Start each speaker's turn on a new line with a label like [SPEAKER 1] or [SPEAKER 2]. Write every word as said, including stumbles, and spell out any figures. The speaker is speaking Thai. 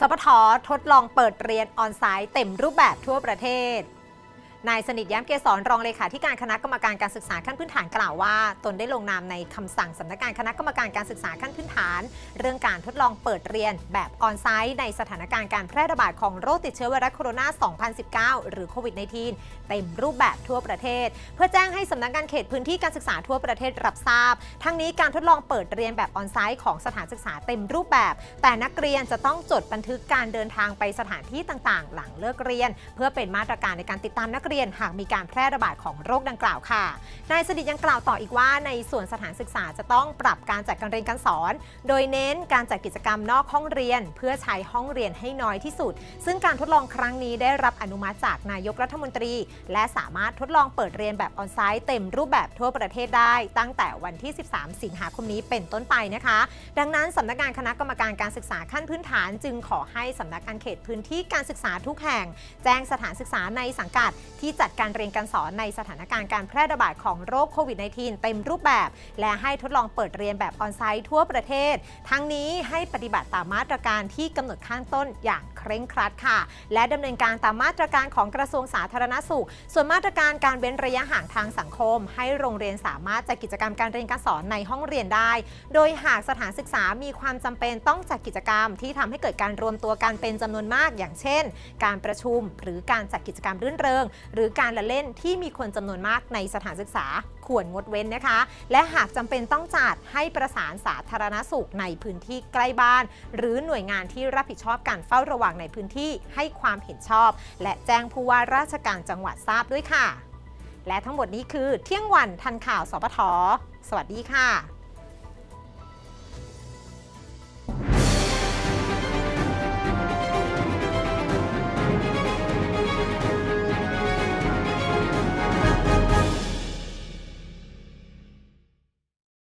[SPEAKER 1] ปท.ทดลองเปิดเรียนออนไลน์เต็มรูปแบบทั่วประเทศนายสนิทแย้มเกษรรองเลขาธิการคณะกรรมการการศึกษาขั้นพื้นฐานกล่าวว่าตนได้ลงนามในคำสั่งสำนักงานคณะกรรมการการศึกษาขั้นพื้นฐานเรื่องการทดลองเปิดเรียนแบบออนไลน์ในสถานการณ์การแพร่ระบาดของโรคติดเชื้อไวรัสโคโรนา สองพันสิบเก้า หรือโควิด สิบเก้า เต็มรูปแบบทั่วประเทศเพื่อแจ้งให้สำนักงานเขตพื้นที่การศึกษาทั่วประเทศรับทราบทั้งนี้การทดลองเปิดเรียนแบบออนไลน์ของสถานศึกษาเต็มรูปแบบแต่นักเรียนจะต้องจดบันทึกการเดินทางไปสถานที่ต่างๆหลังเลิกเรียนเพื่อเป็นมาตรการในการติดตามนักเรียนหากมีการแพร่ระบาดของโรคดังกล่าวค่ะนายสนิทยังกล่าวต่ออีกว่าในส่วนสถานศึกษาจะต้องปรับการจัดการเรียนการสอนโดยเน้นการจัดกิจกรรมนอกห้องเรียนเพื่อใช้ห้องเรียนให้น้อยที่สุดซึ่งการทดลองครั้งนี้ได้รับอนุมัติจากนายกรัฐมนตรีและสามารถทดลองเปิดเรียนแบบออนไลน์เต็มรูปแบบทั่วประเทศได้ตั้งแต่วันที่ สิบสาม สิงหาคมนี้เป็นต้นไปนะคะดังนั้นสำนักงานคณะกรรมการการศึกษาขั้นพื้นฐานจึงขอให้สำนักงานเขตพื้นที่การศึกษาทุกแห่งแจ้งสถานศึกษาในสังกัดที่จัดการเรียนการสอนในสถานการณ์การแพร่ระบาดของโรคโควิด สิบเก้า เต็มรูปแบบและให้ทดลองเปิดเรียนแบบออนไลน์ทั่วประเทศทั้งนี้ให้ปฏิบัติตามมาตรการที่กำหนดข้างต้นอย่างเคร่งครัดค่ะและดำเนินการตามมาตรการของกระทรวงสาธารณสุขส่วนมาตรการการเว้นระยะห่างทางสังคมให้โรงเรียนสามารถจัดกิจกรรมการเรียนการสอนในห้องเรียนได้โดยหากสถานศึกษามีความจำเป็นต้องจัดกิจกรรมที่ทำให้เกิดการรวมตัวกันเป็นจำนวนมากอย่างเช่นการประชุมหรือการจัดกิจกรรมรื่นเริงหรือการละเล่นที่มีคนจำนวนมากในสถานศึกษาควรงดเว้นนะคะและหากจำเป็นต้องจัดให้ประสานสาธารณสุขในพื้นที่ใกล้บ้านหรือหน่วยงานที่รับผิดชอบการเฝ้าระวังในพื้นที่ให้ความเห็นชอบและแจ้งผู้ว่าราชการจังหวัดทราบด้วยค่ะและทั้งหมดนี้คือเที่ยงวันทันข่าวสปท.สวัสดีค่ะ